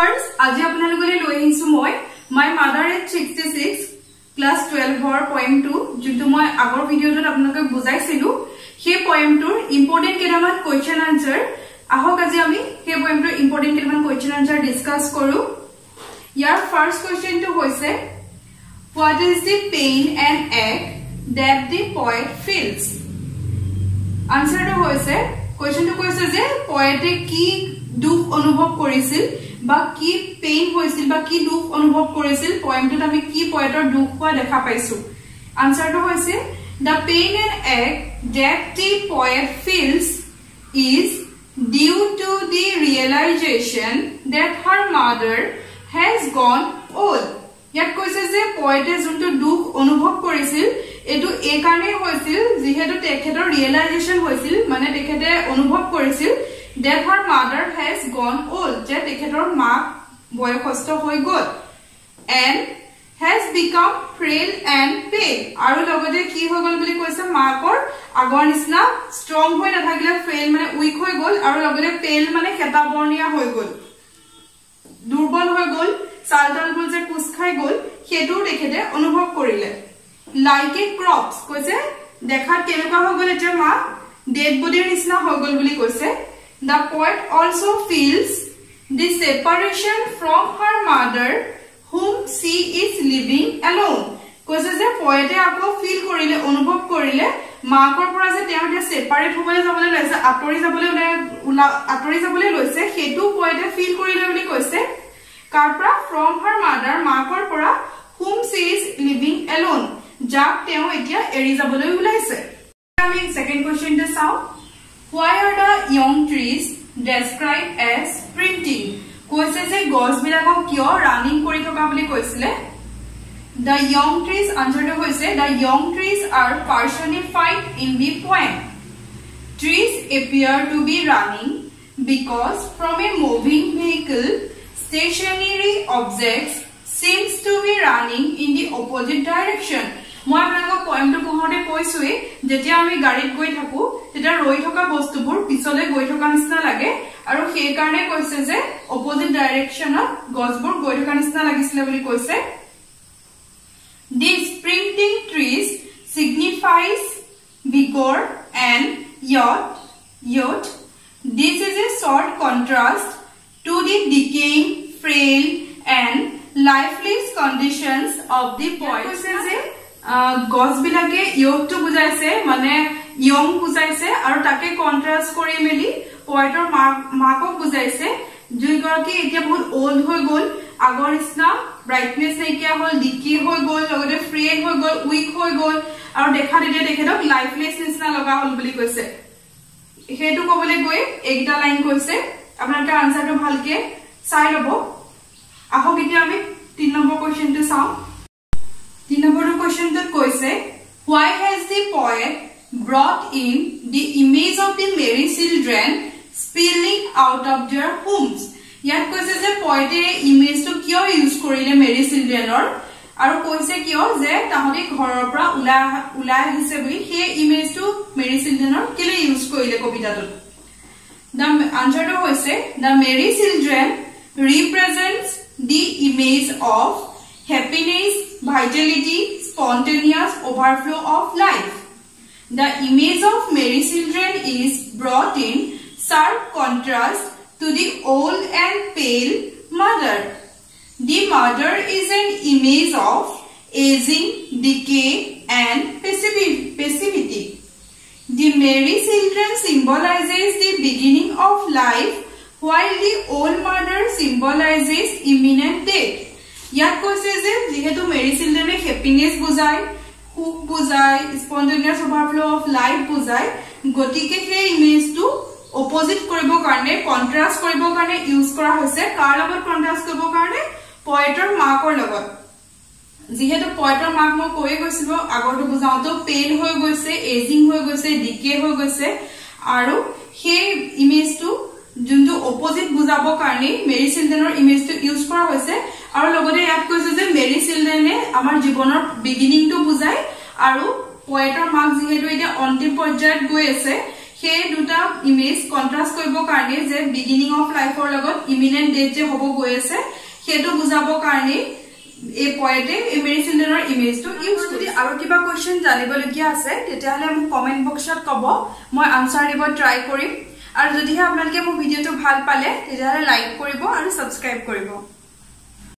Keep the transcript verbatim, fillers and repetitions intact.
viewers, আজি আপোনালোকলৈ লৈ আহিছো মই my mother at sixty-six class twelve or poem two যোনটো মই আগৰ ভিডিওটোত আপোনালোকক বুজাইছিলো সেই পয়েমটোৰ ইম্পৰ্টেন্ট কেইটামান কোৱেশ্চন আনসাৰ আহক আজি আমি সেই পয়েমটোৰ ইম্পৰ্টেন্ট কেইটামান কোৱেশ্চন আনসাৰ ডিসকাস কৰো ইয়াৰ ফাৰ্স্ট কোৱেশ্চনটো হৈছে what is the pain and ache that the poet feels আনসাৰটো হৈছে কোৱেশ্চনটো কৈছে যে পোয়েটে কি দুখ অনুভৱ কৰিছিল বা কি পেইন হৈছিল বা কি দুখ অনুভৱ কৰিছিল পয়েমটোত আমি কি পয়েটৰ দুখ হোৱা দেখা পাইছো আনসাৰটো হৈছে the pain and ache that the poet feels is due to the realization that her mother has gone old ইয়াত কৈছে যে পয়েটে যোনটো দুখ অনুভৱ কৰিছিল এটো এই কাৰণে হৈছিল যেহেতু তেখেতৰ ৰিয়েলাইজেশন হৈছিল মানে তেখেতে অনুভৱ কৰিছিল that her mother has gone old যে তেখেতৰ মা বয়সস্থ হৈ গল and has become frail and pale আৰু লগতে কি হৈ গল বুলি কৈছে মাকৰ আগৰ নিচিনা ষ্ট্ৰং হৈ নাথাকিলে ফ্ৰেইল মানে উইক হৈ গল আৰু লগতে পেল মানে খেতা বৰ্ণিয়া হৈ গল দুৰ্বল হৈ গল সালটালবোৰ যে কুছ খাই গল হেতু তেখেতে অনুভৱ কৰিলে like a crops কৈছে দেখাত কেনেকুৱা হৈ গল এটা মা ডেড বডিৰ নিচিনা হৈ গল বুলি কৈছে the poet also feels the separation from her mother whom she is living alone কৈছে যে poet আকৌ ফিল কৰিলে অনুভৱ কৰিলে মাকৰ পৰা যে তেওঁ যে সেপাৰেট হ'বলৈ যাবলৈ লৈছে আতৰি যাবলৈ আতৰি যাবলৈ লৈছে হেতু poet ফিল কৰিলে বুলি কৈছে কাৰপৰা from her mother মাকৰ পৰা whom she is living alone যাক তেওঁ এতিয়া এৰি যাবলৈ ওলাইছে আমি সেকেন্ড কোৱেশ্চনটো চাও why are the young trees described as sprinting কৈছে যে গছ বিলাকক কিয় ৰানিং কৰি থকা বুলি কৈছিলে the young trees আনসাৰটো হৈছে the young trees are personified in the poem trees appear to be running because from a moving vehicle stationary objects seems to be running in the opposite direction মই আপোনাক পয়েমটো পঢ়োতে কৈছোৱে যেতিয়া আমি গাড়ীত গৈ থাকো তেতিয়া ৰৈ থকা বস্তুবোৰ পিছলে গৈ থকা নিচিনা লাগে আৰু সেই কাৰণে কৈছে যে অপোজিট ডাইৰেকশনত গছবোৰ গৈ থকা নিচিনা লাগিছিলে বুলি কৈছে the sprinting trees signifies vigor and youth youth this is a short contrast to the decaying frail and lifeless conditions of the poet গছ বিলাকে ইয়ংটো বুজাইছে মানে ইয়ং বুজাইছে আৰু তাকে কন্ট্ৰাস্ট কৰি মেলি পয়েটৰ মাকক বুজাইছে যিগৰাকী এতিয়া বহুত ওল্ড হৈ গল আগৰ নিচিনা ব্ৰাইটনেস নাইকিয়া হল ডিকি হৈ গল লগতে ফ্ৰেইল হৈ গল উইক হৈ গল আৰু দেখা দিলে তেখেতক লাইফলেস নিচিনা লগা হল বুলি কৈছে হেতু কবলৈ গৈ একটা লাইন কৈছে আপোনালোকে আনসাৰটো ভালকে চাই লব আহক এতিয়া আমি তিন নম্বৰ কোৱেশ্চনটো চাও তিন নম্বৰ কোৱেশ্চনটো কৈছে why has the poet brought in the image of the merry children spilling out of their homes ইয়াত কৈছে যে পয়েটে ইমেজটো কিয় ইউজ কৰিলে মেৰি চিলড্ৰেনৰ আৰু কৈছে কিয় যে তাহতি ঘৰৰ পৰা উলা উলা আহিছে বুলি সেই ইমেজটো মেৰি চিলড্ৰেনৰ কেলে ইউজ কৰিলে কবিতাটোত the answerটো হৈছে the merry children represents the image of happiness vitality spontaneous overflow of life the image of merry children is brought in sharp contrast to the old and pale mother the mother is an image of aging decay and passivity the merry children symbolizes the beginning of life while the old mother symbolizes imminent death ইয়াত কৈছে যে যেহেতু মেৰি চিলড্ৰেনে happiness বুজায় সুখ বুজায় spontaneous ওভাৰফ্লো of life বুজায় গতিকে সেই ইমেজটো অপোজিট কৰিব কাৰণে কন্ট্ৰাস্ট কৰিব কাৰণে ইউজ কৰা হৈছে কাৰ লগত কন্ট্ৰাস্ট কৰিব কাৰণে পয়েটৰ মাকৰ লগত যেহেতু পয়েটৰ মাক মই কৈ গৈছিলো আগৰটো বুজাওঁতো পেল হৈ গৈছে এজিং হৈ গৈছে ডিকে হৈ গৈছে আৰু সেই ইমেজটো যোনটো অপোজিট বুজাবৰ কাৰণে মেৰি চিলড্ৰেনৰ ইমেজটো ইউজ কৰা হৈছে আৰু লগতে ইয়াত কৈছে যে মেৰি চিলড্ৰেনে আমাৰ জীৱনৰ বিগিনিংটো বুজায় আৰু পয়েটৰ মাক যেহেতু এতিয়া অন্তিম পৰ্যায়ত গৈ আছে সেই দুটা ইমেজ কন্ট্ৰাস্ট কৰিব কাৰণে যে বিগিনিং অফ লাইফৰ লগত ইমিনেন্ট ডেট যে হ'ব গৈ আছে সেইটো বুজাব কাৰণে এই পয়েটে এই মেৰী চিলড্ৰেনৰ ইমেজটো ইউজ কৰি আৰু কিবা কোৱেশ্চন জানিবলগীয়া আছে তেতিয়াহলে মোক কমেন্ট বক্সত কব মই আনসাৰ দিব ট্ৰাই কৰিম আৰু যদিহে আপোনালোকে মোৰ ভিডিওটো ভাল পালে তেতিয়াহলে লাইক কৰিব আৰু সাবস্ক্ৰাইব কৰিব